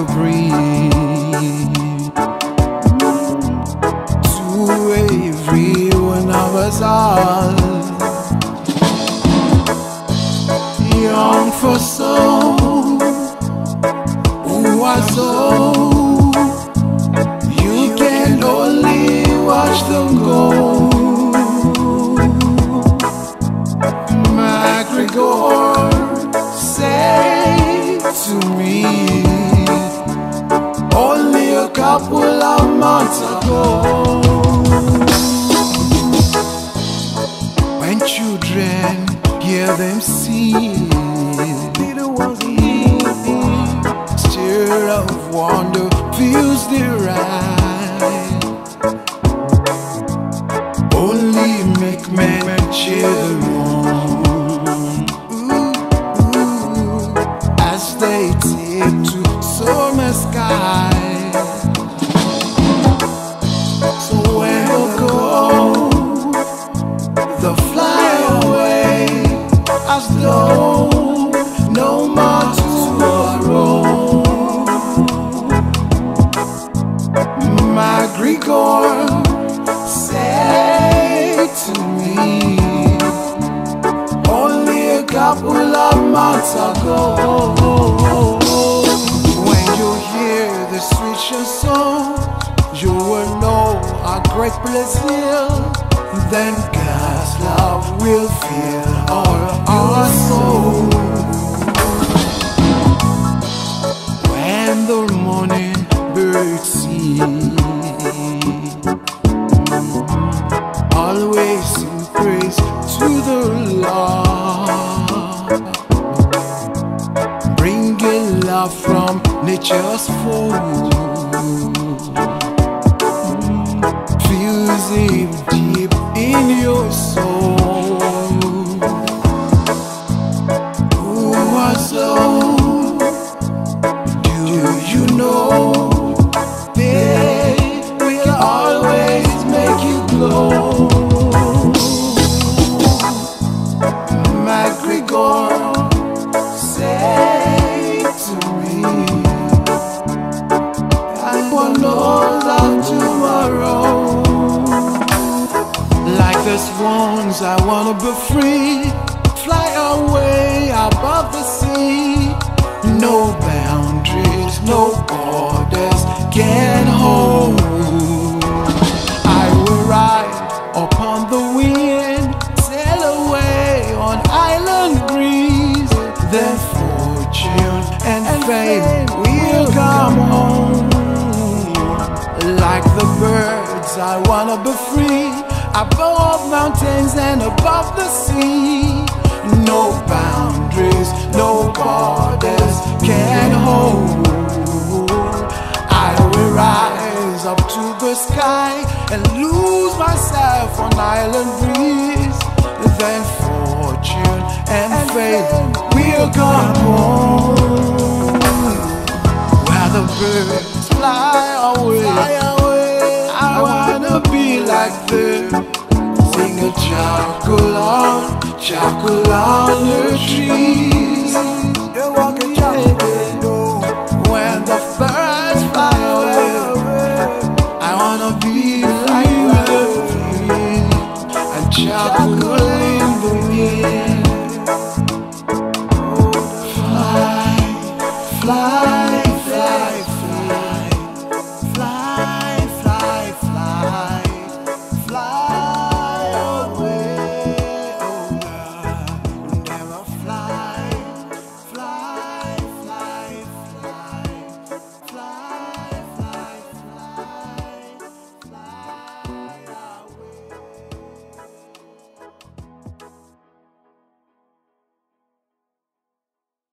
breathe. To every one of us all, young for soul, who was old, you can only watch them go. MacGregor said to me only a couple of months ago, when children hear them sing, stir of wonder fills their eyes. Only make men cheer them on, as they take to summer sky. So when they go, they'll fly away as though no more tomorrow. MacGregor said to me only a couple of months ago, when you hear the sweet song, you will know a great blessing. Then God's love will fill all our souls. When the morning birds sing, always sing praise to the Lord, bringing love from nature's fold, feels it deep in your soul. Who was old? Do you know? They will always make you glow. MacGregor said to me, one knows of tomorrow. Like the swans, I wanna be free, fly away above the sea. No boundaries, no borders can hold. I will ride upon the wind, sail away on island breeze. Then fortune and fame will come home. Like the birds, I wanna be free, above mountains and above the sea. No boundaries, no borders can hold. I will rise up to the sky and lose myself on island breeze. Then fortune and fame will come home. Where the birds fly away, I wanna be like them. Sing a chuckle on the trees. They walk a chuckle when the birds fly away. I wanna be like them and chuckle in the wind. Fly, fly.